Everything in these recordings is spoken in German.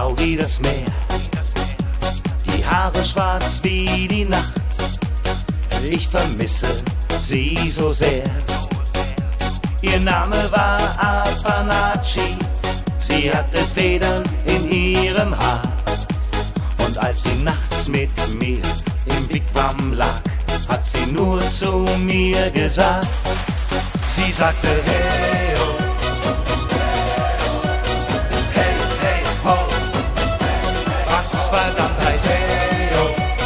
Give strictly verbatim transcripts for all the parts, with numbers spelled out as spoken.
blau wie das Meer, die Haare schwarz wie die Nacht. Ich vermisse sie so sehr. Ihr Name war Apanachi, sie hatte Federn in ihrem Haar. Und als sie nachts mit mir im Wigwam lag, hat sie nur zu mir gesagt, sie sagte Heyo, hey, hey, ho, was verdammt heißt Heyo,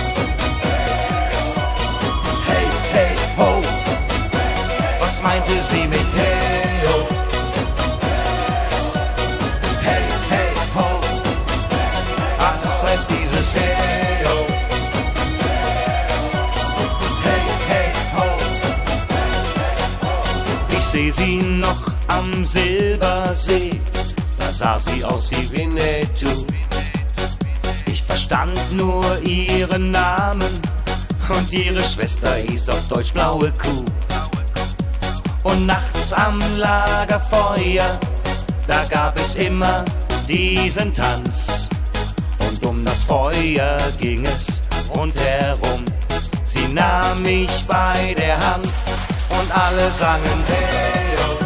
hey, hey, ho, was meinte sie mit Heyo, hey, hey, ho, was heißt dieses Heyo, hey, hey, ho. Ich seh sie noch am Silbersee, da sah sie aus wie Winnetou. Ich verstand nur ihren Namen und ihre Schwester hieß auf Deutsch blaue Kuh. Und nachts am Lagerfeuer, da gab es immer diesen Tanz. Und um das Feuer ging es rundherum. Sie nahm mich bei der Hand und alle sangen Heyo,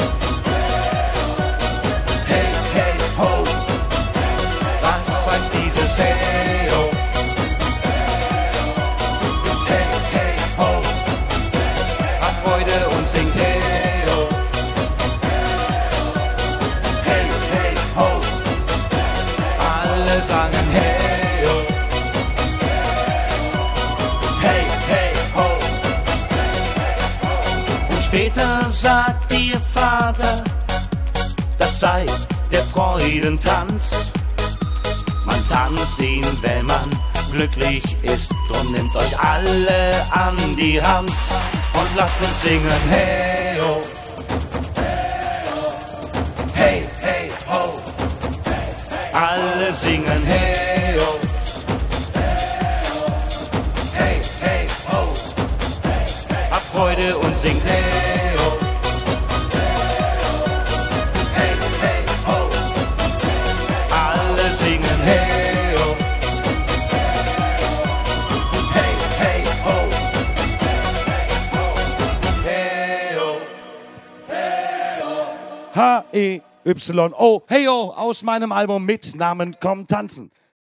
hey, hey, ho, was heißt dieses Heyo, hey, hey, ho, hat Freude und singt Heyo, hey, hey, ho, alle sangen Heyo, hey, hey, ho. Und später sagt ihr Vater, das sei der Freudentanz. Man tanzt ihn, wenn man glücklich ist, und nimmt euch alle an die Hand und lasst uns singen Heyo, hey, hey, ho, alle singen Heyo, hey, hey, ho, habt Freude und singt Heyo, hey, hey, ho, alle singen Heyo, hey, hey, ho, Heyo, H E Y O, Heyo, aus meinem Album mit Namen Komm tanzen.